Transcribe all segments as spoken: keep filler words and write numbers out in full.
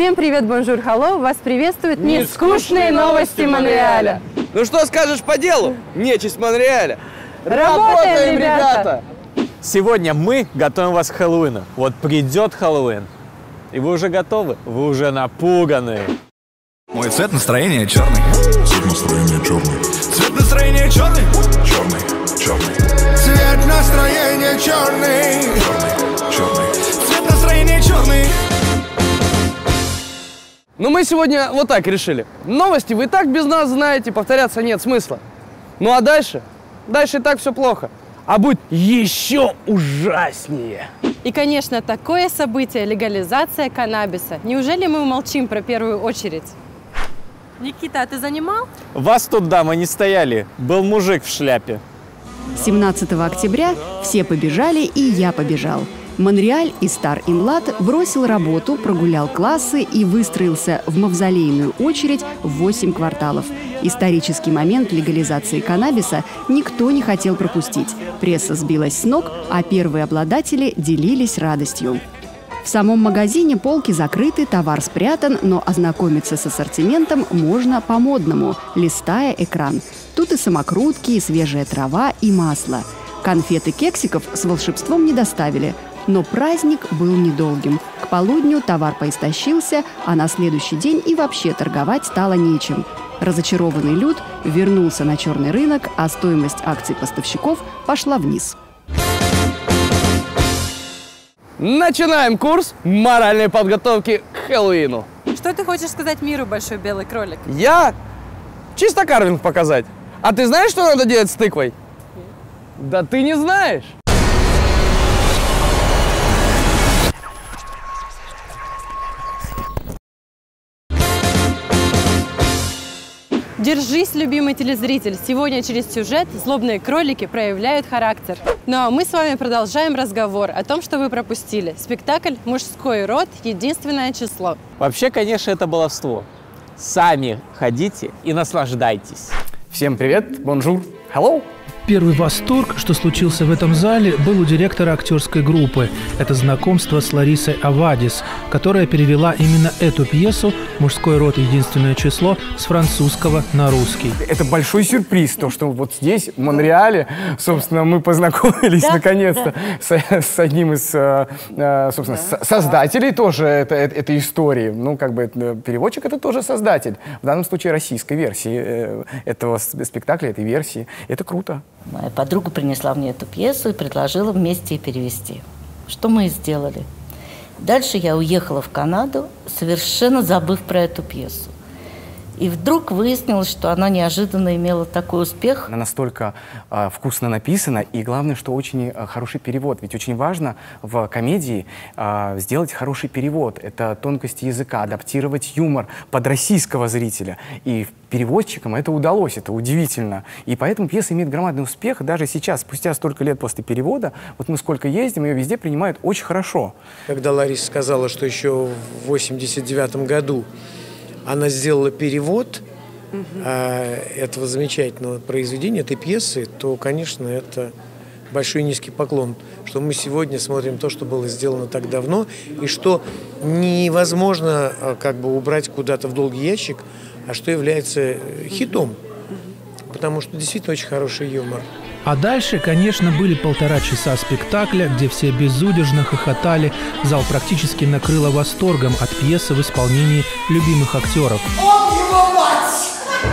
Всем привет, бонжур, халло! Вас приветствуют нескучные новости Монреаля. Ну что скажешь по делу, нечисть Монреаля? Работаем, ребята! Сегодня мы готовим вас к Хэллоуину. Вот придет Хэллоуин, и вы уже готовы, вы уже напуганы. Мой цвет настроения черный. Цвет настроения черный. Цвет настроения черный. Черный, черный, Цвет настроения черный. черный, черный. Цвет настроения черный. Ну мы сегодня вот так решили. Новости вы и так без нас знаете, повторяться нет смысла. Ну а дальше? Дальше и так все плохо. А будет еще ужаснее. И, конечно, такое событие – легализация каннабиса. Неужели мы умолчим про первую очередь? Никита, а ты занимал? Вас тут, дамы, не стояли. Был мужик в шляпе. семнадцатого октября все побежали, и я побежал. Монреаль и стар и млад бросил работу, прогулял классы и выстроился в мавзолейную очередь в восемь кварталов. Исторический момент легализации каннабиса никто не хотел пропустить. Пресса сбилась с ног, а первые обладатели делились радостью. В самом магазине полки закрыты, товар спрятан, но ознакомиться с ассортиментом можно по-модному, листая экран. Тут и самокрутки, и свежая трава, и масло. Конфет и кексиков с волшебством не доставили. Но праздник был недолгим. К полудню товар поистощился, а на следующий день и вообще торговать стало нечем. Разочарованный люд вернулся на черный рынок, а стоимость акций поставщиков пошла вниз. Начинаем курс моральной подготовки к Хэллоуину. Что ты хочешь сказать миру, большой белый кролик? Я чисто карвинг показать. А ты знаешь, что надо делать с тыквой? Да ты не знаешь. Держись, любимый телезритель! Сегодня через сюжет злобные кролики проявляют характер. Ну а мы с вами продолжаем разговор о том, что вы пропустили. Спектакль «Мужской род. Единственное число». Вообще, конечно, это баловство. Сами ходите и наслаждайтесь. Всем привет, бонжур, hello. Первый восторг, что случился в этом зале, был у директора актерской группы. Это знакомство с Ларисой Авадис, которая перевела именно эту пьесу «Мужской род. Единственное число» с французского на русский. Это большой сюрприз, то, что вот здесь, в Монреале, собственно, мы познакомились да? наконец-то да. с, с одним из, собственно, да. создателей тоже это, это, этой истории. Ну, как бы переводчик — это тоже создатель. В данном случае российской версии этого спектакля, этой версии. Это круто. Моя подруга принесла мне эту пьесу и предложила вместе перевести. Что мы и сделали. Дальше я уехала в Канаду, совершенно забыв про эту пьесу. И вдруг выяснилось, что она неожиданно имела такой успех. Она настолько э, вкусно написана, и главное, что очень э, хороший перевод. Ведь очень важно в комедии э, сделать хороший перевод. Это тонкости языка, адаптировать юмор под российского зрителя. И переводчикам это удалось, это удивительно. И поэтому пьеса имеет громадный успех. Даже сейчас, спустя столько лет после перевода, вот мы сколько ездим, ее везде принимают очень хорошо. Когда Лариса сказала, что еще в восемьдесят девятом году она сделала перевод угу. а, этого замечательного произведения, этой пьесы, то, конечно, это большой низкий поклон, что мы сегодня смотрим то, что было сделано так давно, и что невозможно как бы убрать куда-то в долгий ящик, а что является хитом, потому что действительно очень хороший юмор. А дальше, конечно, были полтора часа спектакля, где все безудержно хохотали. Зал практически накрыло восторгом от пьесы в исполнении любимых актеров. Он его мать!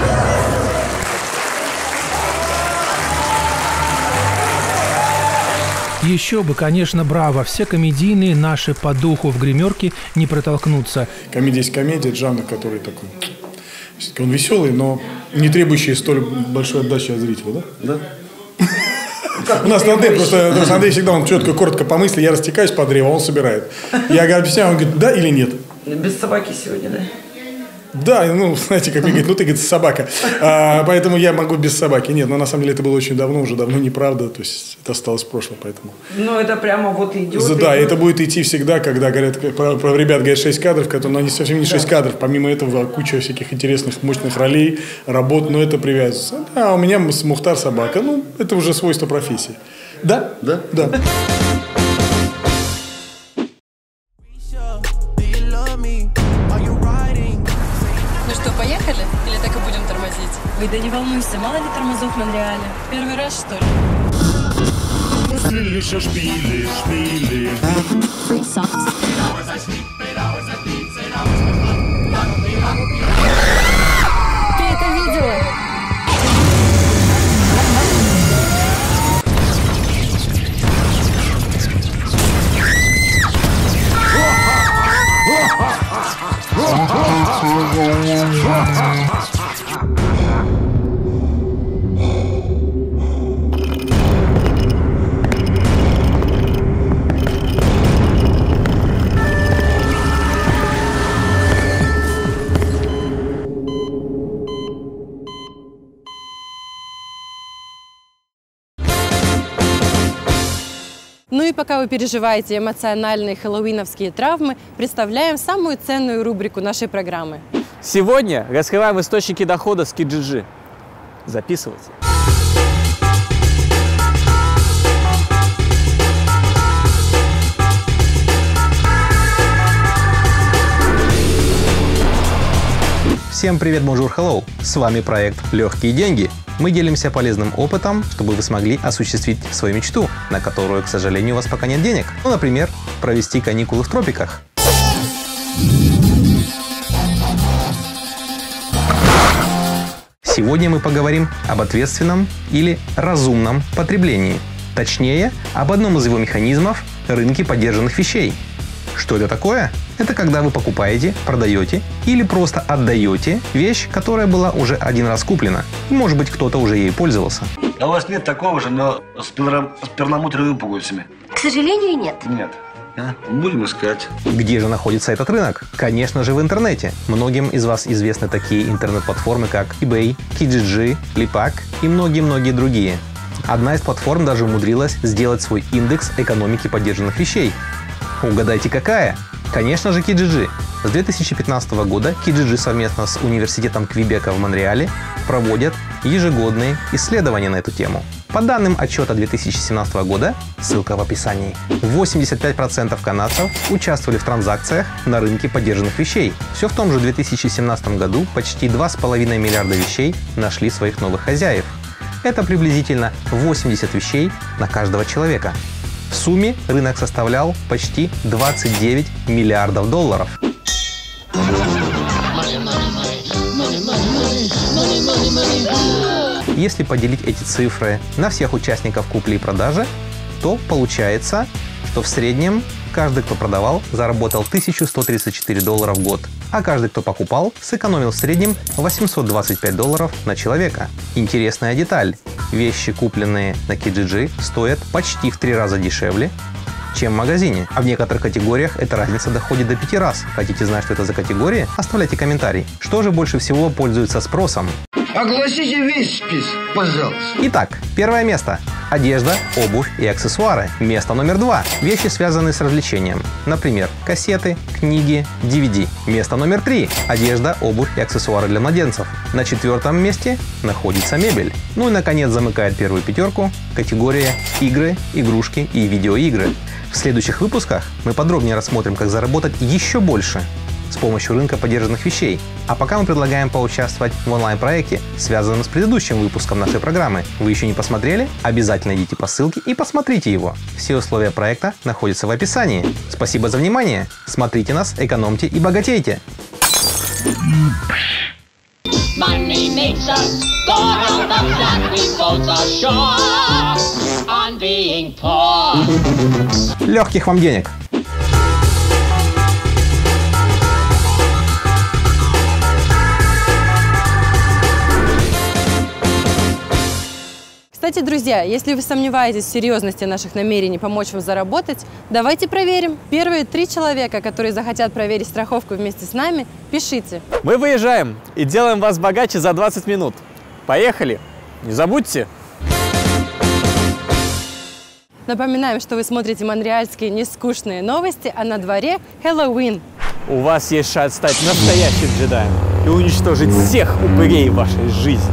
Еще бы, конечно, браво. Все комедийные наши по духу в гримерке не протолкнутся. Комедия есть комедия, это жанр, который такой... Он веселый, но не требующий столь большой отдачи от зрителя, да? Да. У нас Андрей, просто Андрей всегда, он четко, коротко по мысли, я растекаюсь по древу, он собирает. Я объясняю, он говорит, да или нет? Без собаки сегодня, да? Да, ну, знаете, как мне говорит, ну ты, говорит, собака. А, поэтому я могу без собаки. Нет, но на самом деле это было очень давно, уже давно неправда. То есть это осталось в прошлом, поэтому. Ну, это прямо вот идет. Да, идет. Это будет идти всегда, когда говорят, про, про ребят говорят шесть кадров, которые, но они совсем не шесть да. кадров. Помимо этого, куча всяких интересных, мощных ролей, работ, но это привязывается. А у меня Мухтар собака. Ну, это уже свойство профессии. Да? Да. Да. поехали? Или так и будем тормозить? Ой, да не волнуйся, мало ли тормозов в Монреале. Первый раз, что ли? Ты это видела? Ну и пока вы переживаете эмоциональные хэллоуиновские травмы, представляем самую ценную рубрику нашей программы. Сегодня раскрываем источники дохода с Kijiji. Записывайте. Всем привет, бонжур, hello! С вами проект «Легкие деньги». Мы делимся полезным опытом, чтобы вы смогли осуществить свою мечту, на которую, к сожалению, у вас пока нет денег. Ну, например, провести каникулы в тропиках. Сегодня мы поговорим об ответственном или разумном потреблении. Точнее, об одном из его механизмов – рынке подержанных вещей. Что это такое? Это когда вы покупаете, продаете или просто отдаете вещь, которая была уже один раз куплена. Может быть, кто-то уже ей пользовался. А у вас нет такого же, но с, перла... с перламутровыми пуговицами? К сожалению, нет. Нет. А? Будем искать. Где же находится этот рынок? Конечно же, в интернете. Многим из вас известны такие интернет-платформы, как eBay, Kijiji, Lipak и многие-многие другие. Одна из платформ даже умудрилась сделать свой индекс экономики подержанных вещей. Угадайте, какая? Конечно же, Kijiji. С две тысячи пятнадцатого года Kijiji совместно с университетом Квебека в Монреале проводят ежегодные исследования на эту тему. По данным отчета две тысячи семнадцатого года, ссылка в описании, восемьдесят пять процентов канадцев участвовали в транзакциях на рынке подержанных вещей. Все в том же две тысячи семнадцатом году почти два с половиной миллиарда вещей нашли своих новых хозяев. Это приблизительно восемьдесят вещей на каждого человека. В сумме рынок составлял почти двадцать девять миллиардов долларов. Если поделить эти цифры на всех участников купли и продажи, то получается, что в среднем каждый, кто продавал, заработал тысячу сто тридцать четыре доллара в год, а каждый, кто покупал, сэкономил в среднем восемьсот двадцать пять долларов на человека. Интересная деталь. Вещи, купленные на Kijiji, стоят почти в три раза дешевле, чем в магазине. А в некоторых категориях эта разница доходит до пяти раз. Хотите знать, что это за категории? Оставляйте комментарий. Что же больше всего пользуется спросом? Огласите весь список, пожалуйста. Итак, первое место. Одежда, обувь и аксессуары. Место номер два. Вещи, связанные с развлечением. Например, кассеты, книги, ди ви ди. Место номер три. Одежда, обувь и аксессуары для младенцев. На четвертом месте находится мебель. Ну и, наконец, замыкает первую пятерку категория игры, игрушки и видеоигры. В следующих выпусках мы подробнее рассмотрим, как заработать еще больше с помощью рынка подержанных вещей. А пока мы предлагаем поучаствовать в онлайн-проекте, связанном с предыдущим выпуском нашей программы. Вы еще не посмотрели? Обязательно идите по ссылке и посмотрите его. Все условия проекта находятся в описании. Спасибо за внимание. Смотрите нас, экономьте и богатейте. Money makes us go around the block, we both are sure on being poor. Легких вам денег! Кстати, друзья, если вы сомневаетесь в серьезности наших намерений помочь вам заработать, давайте проверим. Первые три человека, которые захотят проверить страховку вместе с нами, пишите. Мы выезжаем и делаем вас богаче за двадцать минут. Поехали! Не забудьте! Напоминаем, что вы смотрите монреальские нескучные новости, а на дворе Хэллоуин. У вас есть шанс стать настоящим джедаем и уничтожить всех упырей в вашей жизни.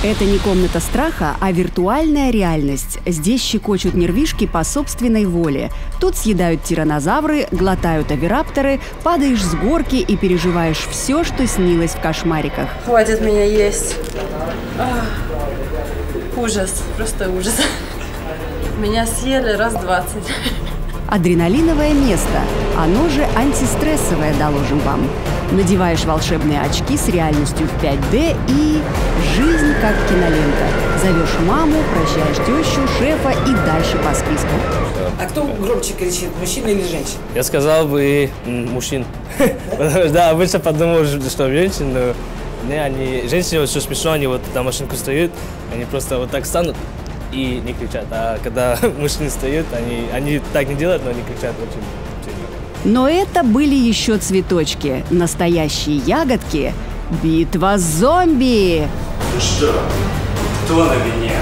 Это не комната страха, а виртуальная реальность. Здесь щекочут нервишки по собственной воле. Тут съедают тираннозавры, глотают оvirapторы, падаешь с горки и переживаешь все, что снилось в кошмариках. Хватит меня есть. Ах, ужас, просто ужас. Меня съели раз двадцать. Адреналиновое место. Оно же антистрессовое, доложим вам. Надеваешь волшебные очки с реальностью в пять дэ и жизнь как кинолента. Зовешь маму, прощаешь тещу, шефа и дальше по списку. А кто громче кричит, мужчина или женщина? Я сказал бы мужчин. Да, обычно подумал, что женщин, но не, они, женщины, вот, что смешно, они вот на машинку стоят, они просто вот так станут и не кричат. А когда мужчины стоят, они, они так не делают, но они кричат очень сильно. Но это были еще цветочки. Настоящие ягодки. Битва зомби! Ну что, кто на меня?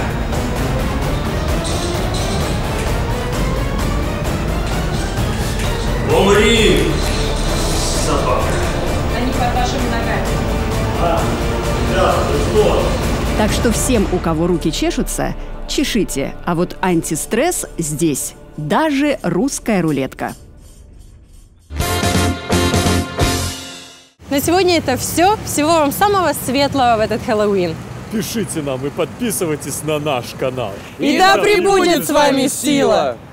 Умри, собака! Они под вашими ногами. А, да, ты что? Так что всем, у кого руки чешутся, чешите. А вот антистресс здесь. Даже русская рулетка. На сегодня это все. Всего вам самого светлого в этот Хэллоуин. Пишите нам и подписывайтесь на наш канал. И да пребудет с вами сила!